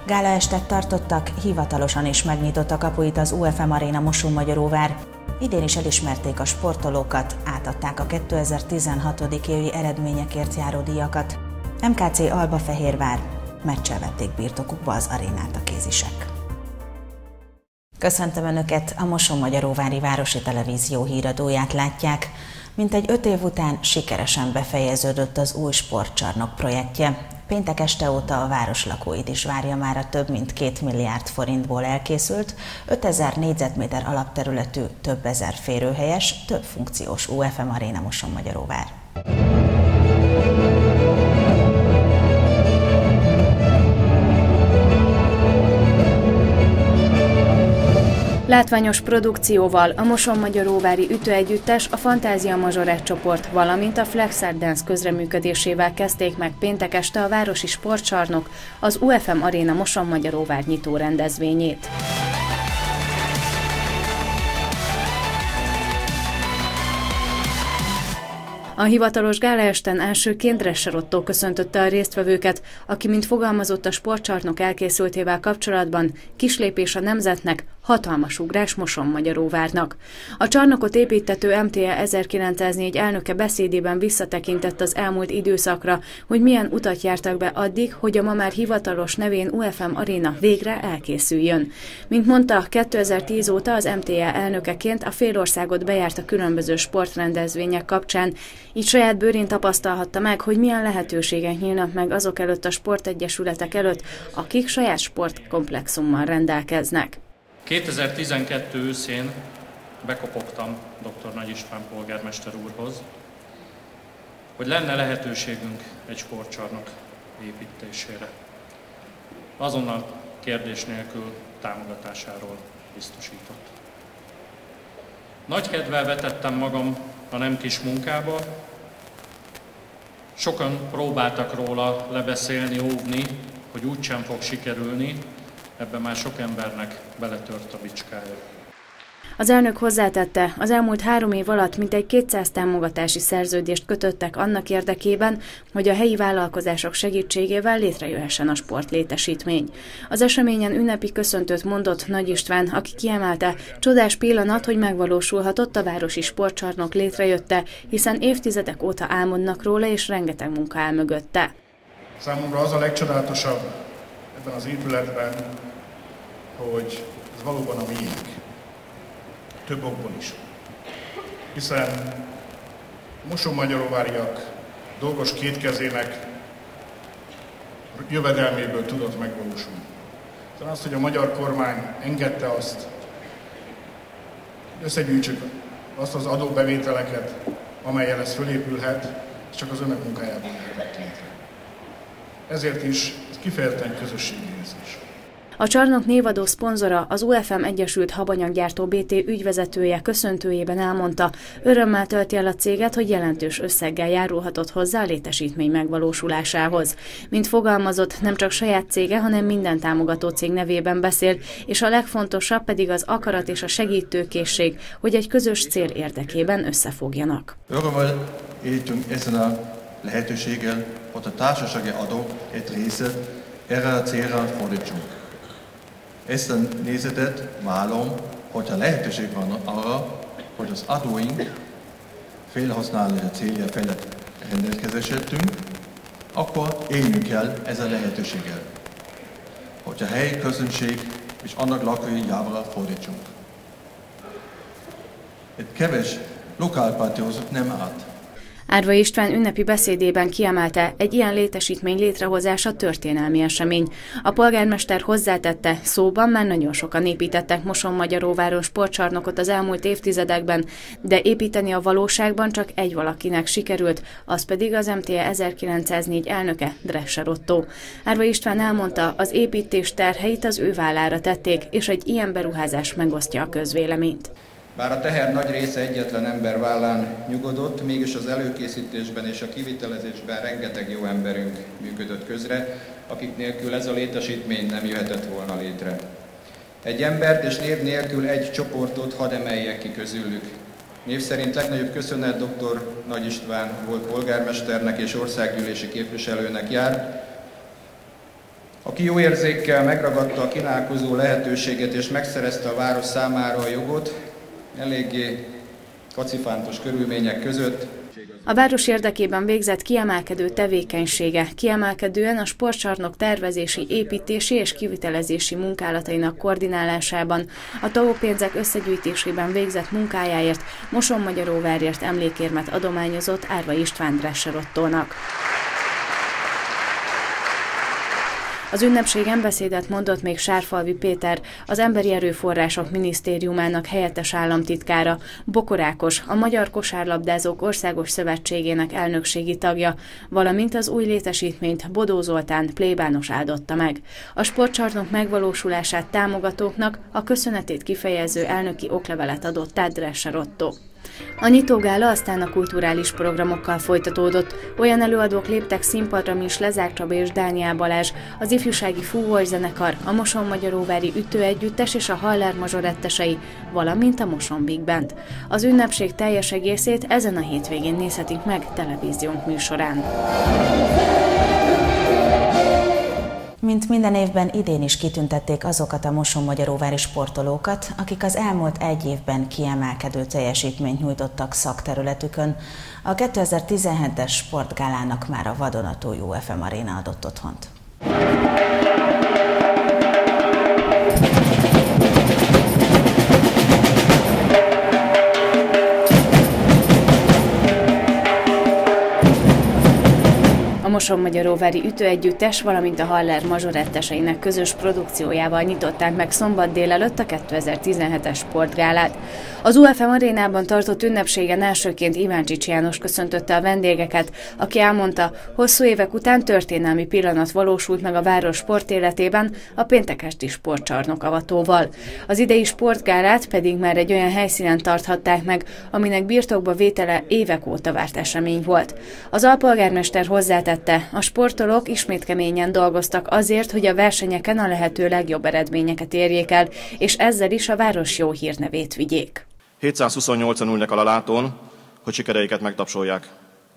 Gálaestet tartottak, hivatalosan is megnyitott kapuit az UFM Aréna Mosonmagyaróvár. Idén is elismerték a sportolókat, átadták a 2016. évi eredményekért járó díjakat. MKC Albafehérvár, meccsel vették birtokukba az arénát a kézisek. Köszöntöm Önöket, a Mosonmagyaróvári Városi Televízió híradóját látják. Mintegy 5 év után sikeresen befejeződött az új sportcsarnok projektje. Péntek este óta a város lakóit is várja már a több mint 2 milliárd forintból elkészült, 5000 négyzetméter alapterületű, több ezer férőhelyes, több funkciós UFM Aréna Mosonmagyaróvár. Látványos produkcióval a Mosonmagyaróvári ütőegyüttes, a Fantázia Mazsorett csoport, valamint a Flex Art Dance közreműködésével kezdték meg péntek este a városi sportcsarnok az UFM Aréna Mosonmagyaróvár nyitó rendezvényét. A hivatalos gálaesten elsőként Dresser Ottó köszöntötte a résztvevőket, aki, mint fogalmazott a sportcsarnok elkészültével kapcsolatban, kislépés a nemzetnek, hatalmas ugrás Mosonmagyaróvárnak. A csarnokot építtető MTE 1904 elnöke beszédében visszatekintett az elmúlt időszakra, hogy milyen utat jártak be addig, hogy a ma már hivatalos nevén UFM Aréna végre elkészüljön. Mint mondta, 2010 óta az MTE elnökeként a félországot bejárt a különböző sportrendezvények kapcsán, így saját bőrén tapasztalhatta meg, hogy milyen lehetőségek nyílnak meg azok előtt a sportegyesületek előtt, akik saját sportkomplexummal rendelkeznek. 2012 őszén bekopogtam dr. Nagy István polgármester úrhoz, hogy lenne lehetőségünk egy sportcsarnok építésére. Azonnal kérdés nélkül támogatásáról biztosított. Nagy kedvel vetettem magam a nem kis munkába. Sokan próbáltak róla lebeszélni, óvni, hogy úgysem fog sikerülni, ebben már sok embernek beletört a bicskája. Az elnök hozzátette, az elmúlt 3 év alatt mintegy 200 támogatási szerződést kötöttek annak érdekében, hogy a helyi vállalkozások segítségével létrejöhessen a sportlétesítmény. Az eseményen ünnepi köszöntőt mondott Nagy István, aki kiemelte, csodás pillanat, hogy megvalósulhatott a városi sportcsarnok létrejötte, hiszen évtizedek óta álmodnak róla, és rengeteg munka áll mögötte. Számomra az a legcsodálatosabb ebben az épületben, hogy ez valóban a miénk. Több okból is. Hiszen mosonmagyaróváriak dolgos kétkezének jövedelméből tudott megvalósulni. Szóval azt, hogy a magyar kormány engedte azt, hogy összegyűjtsük azt az adóbevételeket, amellyel ez fölépülhet, és csak az önök munkájában lehetett létre. Ezért is ez kifejezetten közösségi érzés. A csarnok névadó szponzora, az UFM Egyesült Habanyaggyártó BT ügyvezetője köszöntőjében elmondta, örömmel tölti el a céget, hogy jelentős összeggel járulhatott hozzá a létesítmény megvalósulásához. Mint fogalmazott, nem csak saját cége, hanem minden támogató cég nevében beszél, és a legfontosabb pedig az akarat és a segítőkészség, hogy egy közös cél érdekében összefogjanak. Örömmel éltünk ezen a lehetőséggel, hogy a társasági adók egy részét erre a célra fordítsunk. Ezt a nézetet vállalom, hogyha lehetőség van arra, hogy az adóink felhasználása célja felett rendelkezésültünk, akkor éljünk el ezzel a lehetőséggel, hogy a helyi közönség és annak lakói javára fordítsunk. Egy kevés lokálpatriózat nem árt. Árva István ünnepi beszédében kiemelte, egy ilyen létesítmény létrehozása történelmi esemény. A polgármester hozzátette, szóban már nagyon sokan építettek Mosonmagyaróváron sportcsarnokot az elmúlt évtizedekben, de építeni a valóságban csak egy valakinek sikerült, az pedig az MTE 1904 elnöke, Dresser Ottó. Árva István elmondta, az építés terheit az ő vállára tették, és egy ilyen beruházás megosztja a közvéleményt. Bár a teher nagy része egyetlen ember vállán nyugodott, mégis az előkészítésben és a kivitelezésben rengeteg jó emberünk működött közre, akik nélkül ez a létesítmény nem jöhetett volna létre. Egy embert és név nélkül egy csoportot hadd emeljek ki közülük. Név szerint legnagyobb köszönet dr. Nagy István volt polgármesternek és országgyűlési képviselőnek jár, aki jó érzékkel megragadta a kínálkozó lehetőséget és megszerezte a város számára a jogot, eléggé kacifántos körülmények között. A város érdekében végzett kiemelkedő tevékenysége, kiemelkedően a sportcsarnok tervezési, építési és kivitelezési munkálatainak koordinálásában, a TAO pénzek összegyűjtésében végzett munkájáért Mosonmagyaróvárért emlékérmet adományozott Árva István dresserottónak. Az ünnepségen beszédet mondott még Sárfalvi Péter, az Emberi Erőforrások Minisztériumának helyettes államtitkára, Bokor Ákos, a Magyar Kosárlabdázók Országos Szövetségének elnökségi tagja, valamint az új létesítményt Bodó Zoltán plébános áldotta meg. A sportcsarnok megvalósulását támogatóknak a köszönetét kifejező elnöki oklevelet adott át Dresser Ottó. A nyitógála aztán a kulturális programokkal folytatódott. Olyan előadók léptek színpadra, mint Lezák Csaba és Dániel Balázs, az ifjúsági fúvózenekar, a Mosonmagyaróvári ütőegyüttes és a Haller mazsorettesei, valamint a Moson Big Band. Az ünnepség teljes egészét ezen a hétvégén nézhetik meg televíziónk műsorán. Mint minden évben, idén is kitüntették azokat a mosonmagyaróvári sportolókat, akik az elmúlt egy évben kiemelkedő teljesítményt nyújtottak szakterületükön. A 2017-es sportgálának már a vadonatúj UFM Aréna adott otthont. A Mosonmagyaróvári ütőegyüttes, valamint a Haller mazsoretteseinek közös produkciójával nyitották meg szombat délelőtt a 2017-es sportgálát. Az UFM Arénában tartott ünnepségen elsőként Iváncsics János köszöntötte a vendégeket, aki elmondta, hosszú évek után történelmi pillanat valósult meg a város sportéletében a péntekesti sportcsarnok avatóval. Az idei sportgálát pedig már egy olyan helyszínen tarthatták meg, aminek birtokba vétele évek óta várt esemény volt. Az alpolgármester hozzátette, a sportolók ismét keményen dolgoztak azért, hogy a versenyeken a lehető legjobb eredményeket érjék el, és ezzel is a város jó hírnevét vigyék. 728-an ülnek a lelátón, hogy sikereiket megtapsolják.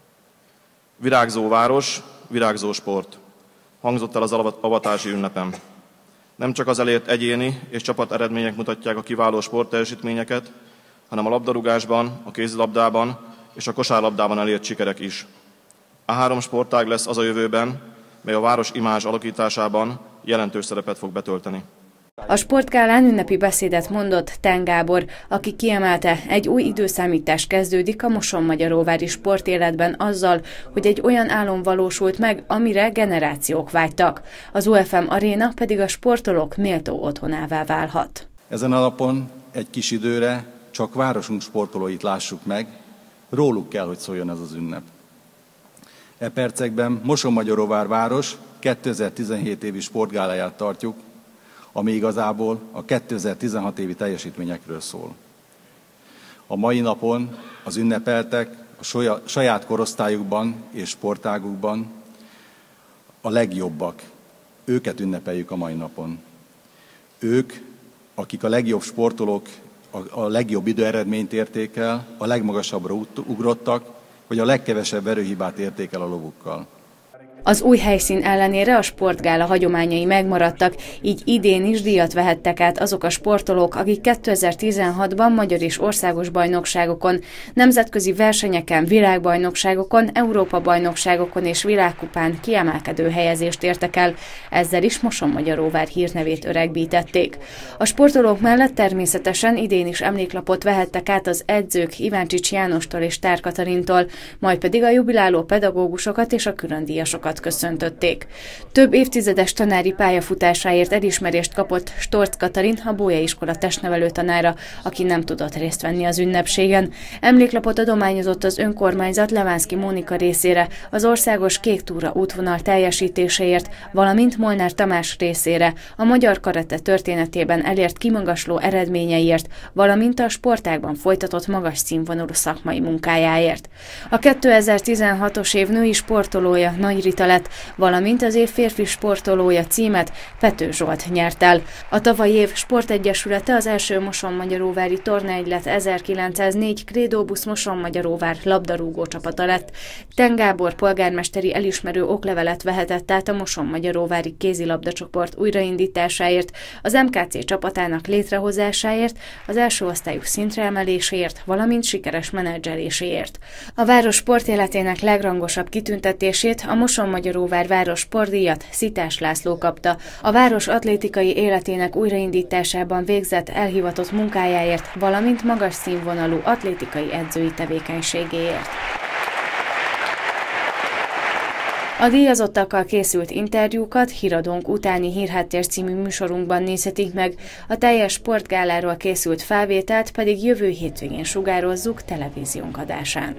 Virágzó város, virágzó sport. Hangzott el az avatási ünnepem. Nem csak az elért egyéni és csapat eredmények mutatják a kiváló sportteljesítményeket, hanem a labdarúgásban, a kézilabdában és a kosárlabdában elért sikerek is. A három sportág lesz az a jövőben, mely a város imázs alakításában jelentős szerepet fog betölteni. A sportgálán ünnepi beszédet mondott Ten Gábor, aki kiemelte, egy új időszámítás kezdődik a Mosonmagyaróvári sportéletben azzal, hogy egy olyan álom valósult meg, amire generációk vágytak. Az UFM Aréna pedig a sportolók méltó otthonává válhat. Ezen a napon egy kis időre csak városunk sportolóit lássuk meg, róluk kell, hogy szóljon ez az ünnep. E percekben Mosonmagyaróvár város 2017 évi sportgáláját tartjuk, ami igazából a 2016 évi teljesítményekről szól. A mai napon az ünnepeltek a saját korosztályukban és sportágukban a legjobbak. Őket ünnepeljük a mai napon. Ők, akik a legjobb sportolók, a legjobb időeredményt érték el, a legmagasabbra ugrottak, hogy a legkevesebb erőhibát érték el a lovukkal. Az új helyszín ellenére a sportgála hagyományai megmaradtak, így idén is díjat vehettek át azok a sportolók, akik 2016-ban magyar és országos bajnokságokon, nemzetközi versenyeken, világbajnokságokon, Európa-bajnokságokon és világkupán kiemelkedő helyezést értek el, ezzel is Mosonmagyaróvár hírnevét öregbítették. A sportolók mellett természetesen idén is emléklapot vehettek át az edzők Iváncsics Jánostól és Tár Katalintól, majd pedig a jubiláló pedagógusokat és a különdíjasokat köszöntötték. Több évtizedes tanári pályafutásáért elismerést kapott Storcz Katalin, a Bója iskola testnevelő tanára, aki nem tudott részt venni az ünnepségen. Emléklapot adományozott az önkormányzat Levánszky Mónika részére, az országos kék túra útvonal teljesítéséért, valamint Molnár Tamás részére, a magyar karate történetében elért kimagasló eredményeiért, valamint a sportágban folytatott magas színvonalú szakmai munkájáért. A 2016-os év női sportolója Nagy Rita favorita lett, valamint az év férfi sportolója címet Pető Zsolt nyert el. A tavalyi év sportegyesülete az első Mosonmagyaróvári tornaegylet 1904 Krédóbusz Mosonmagyaróvár labdarúgó csapata lett. Ten Gábor polgármesteri elismerő oklevelet vehetett át a Mosonmagyaróvári kézilabdacsoport újraindításáért, az MKC csapatának létrehozásáért, az első osztályú szintre emeléséért, valamint sikeres menedzseléséért. A város sportéletének legrangosabb kitüntetését, a Mosonmagyaróvár város sportdíjat Szitás László kapta. A város atlétikai életének újraindításában végzett elhivatott munkájáért, valamint magas színvonalú atlétikai edzői tevékenységéért. A díjazottakkal készült interjúkat Híradónk utáni Hírháttér című műsorunkban nézhetik meg, a teljes sportgáláról készült felvételt pedig jövő hétvégén sugározzuk televíziónk adásán.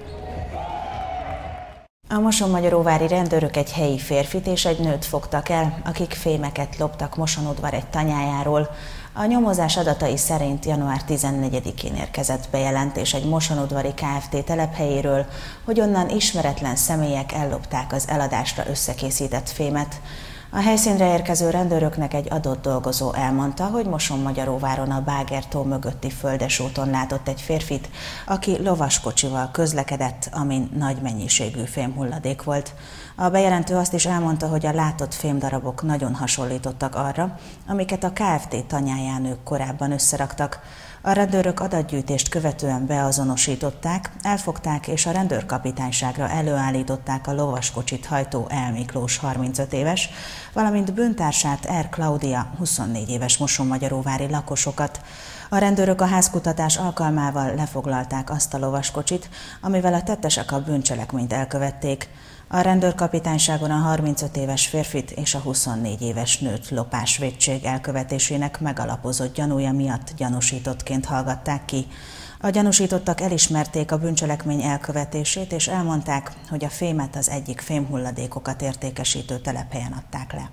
A Mosonmagyaróvári rendőrök egy helyi férfit és egy nőt fogtak el, akik fémeket loptak Mosonudvar egy tanyájáról. A nyomozás adatai szerint január 14-én érkezett bejelentés egy mosonudvari Kft. Telephelyéről, hogy onnan ismeretlen személyek ellopták az eladásra összekészített fémet. A helyszínre érkező rendőröknek egy adott dolgozó elmondta, hogy Mosonmagyaróváron a Báger-tó mögötti Földesúton látott egy férfit, aki lovaskocsival közlekedett, amin nagy mennyiségű fémhulladék volt. A bejelentő azt is elmondta, hogy a látott fémdarabok nagyon hasonlítottak arra, amiket a Kft. Tanyáján ők korábban összeraktak. A rendőrök adatgyűjtést követően beazonosították, elfogták és a rendőrkapitányságra előállították a lovaskocsit hajtó El Miklós 35 éves, valamint bűntársát R. Klaudia 24 éves mosonmagyaróvári lakosokat. A rendőrök a házkutatás alkalmával lefoglalták azt a lovaskocsit, amivel a tettesek a bűncselekményt elkövették. A rendőrkapitányságon a 35 éves férfit és a 24 éves nőt lopásvétség elkövetésének megalapozott gyanúja miatt gyanúsítottként hallgatták ki. A gyanúsítottak elismerték a bűncselekmény elkövetését, és elmondták, hogy a fémet az egyik fémhulladékokat értékesítő telephelyen adták le.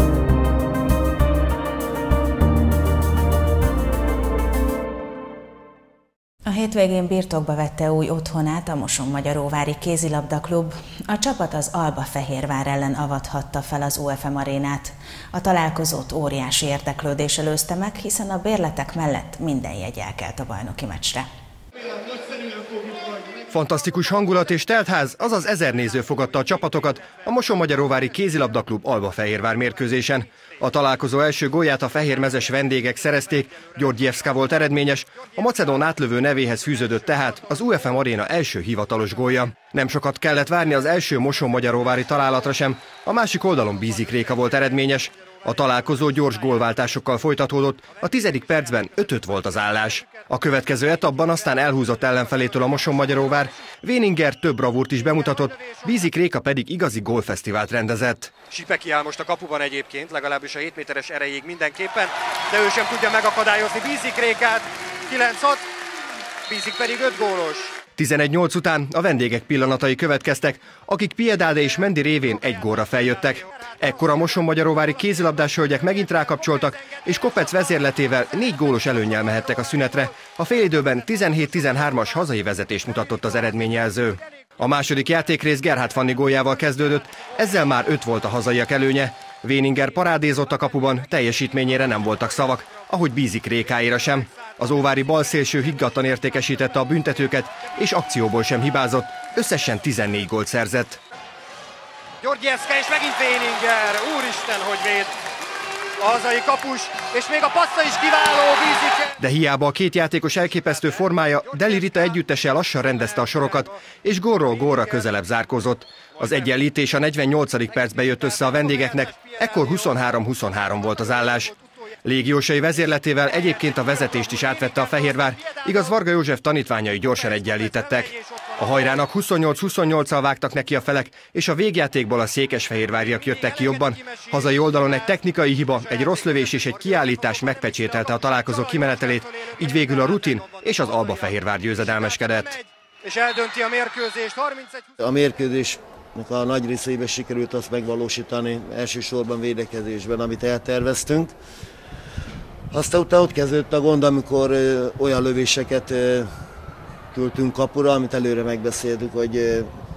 A hétvégén birtokba vette új otthonát a Mosonmagyaróvári kézilabdaklub. A csapat az Albafehérvár ellen avathatta fel az UFM arénát. A találkozót óriási érdeklődés előzte meg, hiszen a bérletek mellett minden jegy elkelt a bajnoki meccsre. Fantasztikus hangulat és teltház, azaz 1000 néző fogadta a csapatokat a Mosonmagyaróvári kézilabdaklub Albafehérvár mérkőzésen. A találkozó első gólját a fehérmezes vendégek szerezték, Györgyevszka volt eredményes, a macedón átlövő nevéhez fűződött tehát az UFM aréna első hivatalos gólja. Nem sokat kellett várni az első Mosonmagyaróvári találatra sem, a másik oldalon Bízik Réka volt eredményes. A találkozó gyors gólváltásokkal folytatódott, a 10. percben 5-5 volt az állás. A következő etapban aztán elhúzott ellenfelétől a Mosonmagyaróvár, Véninger több bravúrt is bemutatott, Bízik Réka pedig igazi gólfesztivált rendezett. Sipeki áll most a kapuban egyébként, legalábbis a 7 méteres erejéig mindenképpen, de ő sem tudja megakadályozni Bízik Rékát, 9-6, Bízik pedig 5 gólos. 11-8 után a vendégek pillanatai következtek, akik Piedade és Mendi révén egy gólra feljöttek. Ekkor a Mosonmagyaróvári kézilabdás hölgyek megint rákapcsoltak, és Kopec vezérletével 4 gólos előnnyel mehettek a szünetre. A félidőben 17-13-as hazai vezetést mutatott az eredményjelző. A második játékrész Gerhard Fanni góljával kezdődött, ezzel már 5 volt a hazaiak előnye. Véninger parádézott a kapuban, teljesítményére nem voltak szavak, ahogy Bízik Rékáira sem. Az óvári balszélső higgadtan értékesítette a büntetőket, és akcióból sem hibázott, összesen 14 gólt szerzett. Györgyevszka és megint Véninger, úristen, hogy véd a hazai kapus, és még a passza is kiváló, Bízik. De hiába a két játékos elképesztő formája, Deli Rita együttese lassan rendezte a sorokat, és gólról gólra közelebb zárkózott. Az egyenlítés a 48. percben jött össze a vendégeknek, ekkor 23-23 volt az állás. Légiósai vezérletével egyébként a vezetést is átvette a Fehérvár, igaz Varga József tanítványai gyorsan egyenlítettek. A hajrának 28-28-al vágtak neki a felek, és a végjátékból a székesfehérváriak jöttek ki jobban. Hazai oldalon egy technikai hiba, egy rossz lövés és egy kiállítás megpecsételte a találkozó kimenetelét, így végül a rutin és az Albafehérvár győzedelmeskedett. És eldönti a mérkőzést, 31. A mérkőzésnek a nagy részében sikerült azt megvalósítani, elsősorban védekezésben, amit elterveztünk. Aztán utána ott kezdődött a gond, amikor olyan lövéseket küldtünk kapura, amit előre megbeszéltük, hogy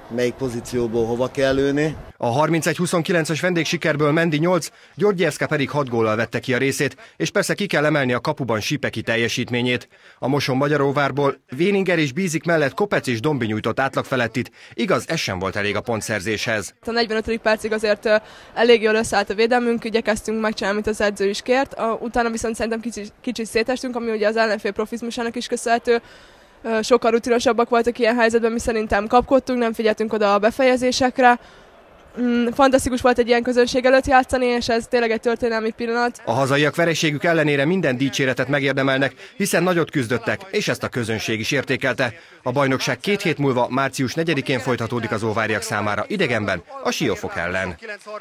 melyik pozícióból hova kell lőni. A 31-29-es vendégsikerből Mendi 8, Györgyevszka pedig 6 góllal vette ki a részét, és persze ki kell emelni a kapuban Sipeki teljesítményét. A Mosonmagyaróvárból Véninger és Bízik mellett Kopec és Dombi nyújtott átlag felettit, igaz, ez sem volt elég a pontszerzéshez. A 45. percig azért elég jól összeállt a védelmünk, igyekeztünk megcsinálni, amit az edző is kért, utána viszont szerintem kicsit szétestünk, ami ugye az ellenfél profizmusának is köszönhető. Sokkal rutinosabbak voltak ilyen helyzetben, mi szerintem kapkodtunk, nem figyeltünk oda a befejezésekre. Fantasztikus volt egy ilyen közönség előtt játszani, és ez tényleg egy történelmi pillanat. A hazaiak vereségük ellenére minden dicséretet megérdemelnek, hiszen nagyot küzdöttek, és ezt a közönség is értékelte. A bajnokság 2 hét múlva, március 4-én folytatódik az óváriak számára idegenben, a Siófok ellen.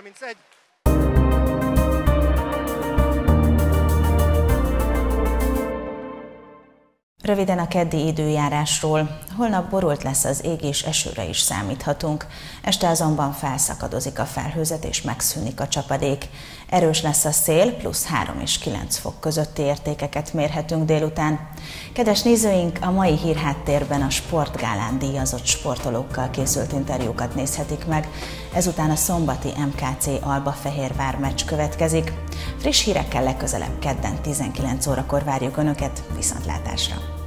Röviden a keddi időjárásról. Holnap borult lesz az ég, és esőre is számíthatunk. Este azonban felszakadozik a felhőzet és megszűnik a csapadék. Erős lesz a szél, plusz 3 és 9 fok közötti értékeket mérhetünk délután. Kedves nézőink, a mai hírháttérben a Sportgálán díjazott sportolókkal készült interjúkat nézhetik meg. Ezután a szombati MKC Albafehérvár meccs következik. Friss hírekkel legközelebb kedden 19 órakor várjuk Önöket, viszontlátásra!